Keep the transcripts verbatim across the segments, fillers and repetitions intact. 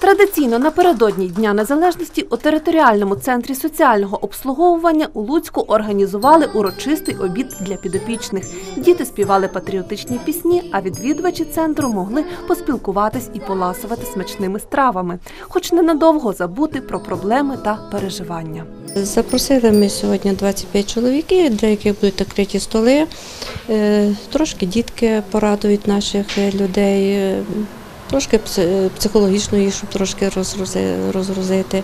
Традиційно напередодні Дня Незалежності у територіальному центрі соціального обслуговування у Луцьку організували урочистий обід для підопічних. Діти співали патріотичні пісні, а відвідувачі центру могли поспілкуватись і поласувати смачними стравами, хоч ненадовго забути про проблеми та переживання. Запросили ми сьогодні двадцять п'ять чоловіків, для яких будуть накриті столи. Трошки дітки порадують наших людей, трошки психологічної, щоб трошки розгрузити.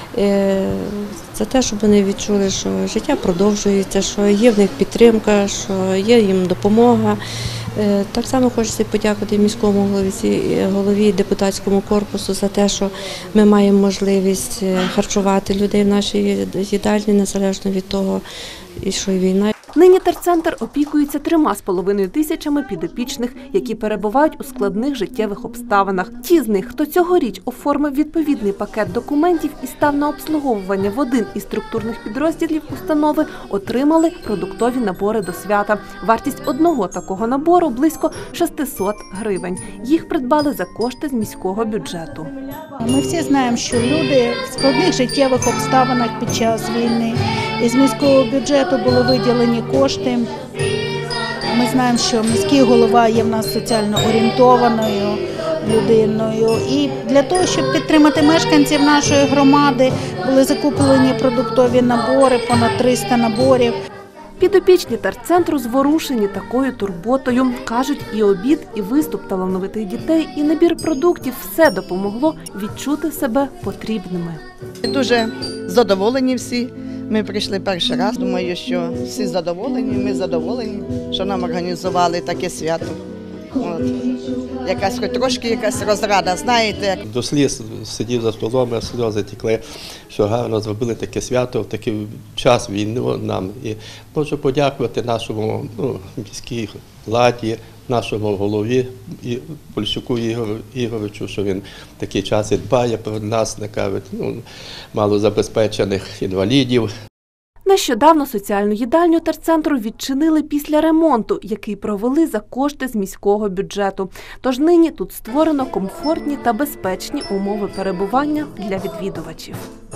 За те, щоб вони відчули, що життя продовжується, що є в них підтримка, що є їм допомога. Так само хочеться подякувати міському голові, голові депутатському корпусу за те, що ми маємо можливість харчувати людей в нашій їдальні, незалежно від того, що і війна. Нині терцентр опікується трьома з половиною тисячами підопічних, які перебувають у складних життєвих обставинах. Ті з них, хто цьогоріч оформив відповідний пакет документів і став на обслуговування в один із структурних підрозділів установи, отримали продуктові набори до свята. Вартість одного такого набору – близько шестисот гривень. Їх придбали за кошти з міського бюджету. Ми всі знаємо, що люди в складних життєвих обставинах під час війни. Із міського бюджету були виділені кошти. Ми знаємо, що міський голова є в нас соціально орієнтованою людиною. І для того, щоб підтримати мешканців нашої громади, були закуплені продуктові набори, понад триста наборів. Підопічні терцентру зворушені такою турботою. Кажуть, і обід, і виступ талановитих дітей, і набір продуктів – все допомогло відчути себе потрібними. Дуже задоволені всі. Ми прийшли перший раз. Думаю, що всі задоволені, ми задоволені, що нам організували таке свято. От. Якась хоч трошки якась розрада, знаєте. До сліз сидів за столом, сльози текли, що гарно зробили таке свято в такий час війни нам. І можу подякувати нашому ну, міській владі, нашому голові і Польщуку Ігорю Ігоровичу, що він в такий час і дбає про нас, накажуть, ну, малозабезпечених інвалідів. Нещодавно соціальну їдальню терцентру відчинили після ремонту, який провели за кошти з міського бюджету. Тож нині тут створено комфортні та безпечні умови перебування для відвідувачів.